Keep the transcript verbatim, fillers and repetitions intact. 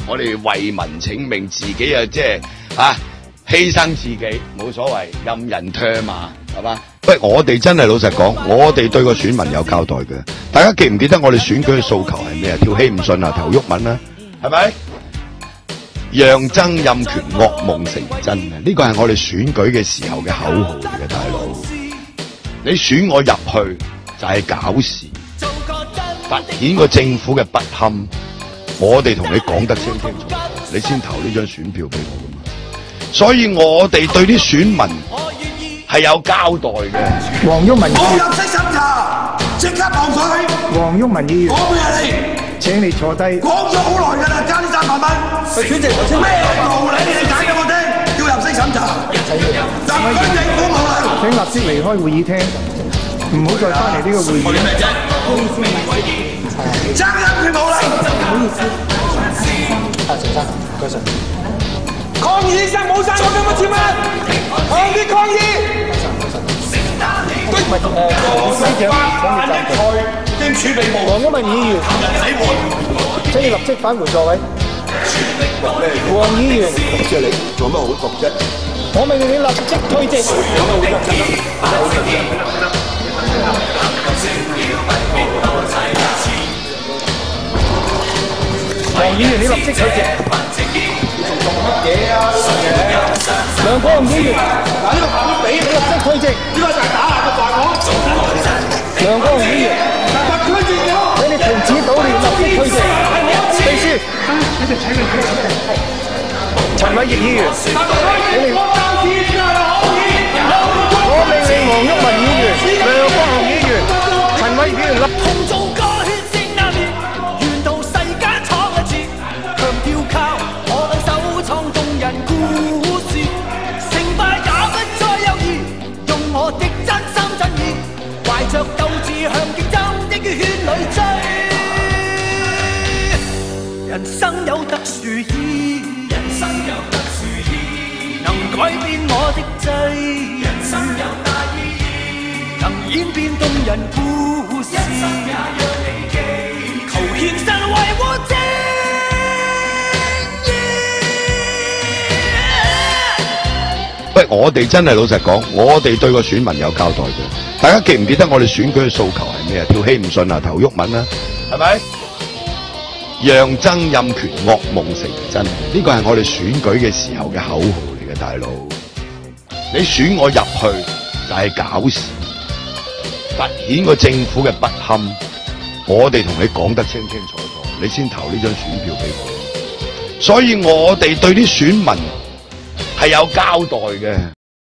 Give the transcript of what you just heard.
我哋為民請命，自己啊即係啊犧牲自己冇所謂，任人唾罵係嘛？喂，我哋真係老實講，我哋對個選民有交代嘅。大家記唔記得我哋選舉嘅訴求係咩啊？跳希唔信啊，投毓民啊，係咪？讓曾蔭權噩夢成真啊！呢個係我哋選舉嘅時候嘅口號嚟嘅，大佬。你選我入去就係搞事，凸顯個政府嘅不堪。我哋同你講得清清楚楚，你先投呢張選票俾我噶嘛。所以我哋對啲選民係有交代嘅。 黃毓民議員， 冇入息審查，即刻望佢。 黃毓民議員， 講咩啊你？ 請你坐低。 講咗好耐㗎啦，加呢三萬蚊。主席，頭先咩道理你解俾我聽？要入息審查。特區政府冇啦。 請立即離開會議廳，唔好再翻嚟呢個會議。 爭一佢冇啦。 唔好意思。啊，陳生，唔該晒。 抗議聲冇晒，我今日簽啊！抗議抗議！ 唔係誒，司長，請你暫停。 經儲備部黃毓民議員，請你立即返回座位。黃議員， 即係你做乜好毒啫？ 我命令你立即退席。黃議員，你立即退席。做乜嘢啊？梁國雄議員，嗱呢個飯都俾你立即退席。呢個就係打爛個飯碗。梁國雄議員，特區政府，請你停止搗亂，立即退席。秘書，你哋請你退席。陳偉業議員，請你。我命令黃毓民議員、梁國雄議員、陳偉業議員立。 同做個血性壓裂，沿途世間闖一次，強調靠我兩手創動人故事，成敗也不再猶豫，用我的真心真意，懷着鬥志向競爭的血裏追。人生有特殊意，人生有特殊意，能改變我的際，人生有大意義，能演變動人故事，一生也讓你記，求獻身維護正義。 喂，我哋真係老實講，我哋對個選民有交代嘅。大家記唔記得我哋選舉嘅訴求係咩啊？跳希唔信啊，投毓民啊，係咪？讓曾蔭權噩夢成真，呢個係我哋選舉嘅時候嘅口號嚟嘅，大佬。你選我入去就係搞事，凸顯個政府嘅不堪。我哋同你講得清清楚楚，你先投呢張選票俾我。所以我哋對啲選民係有交代嘅。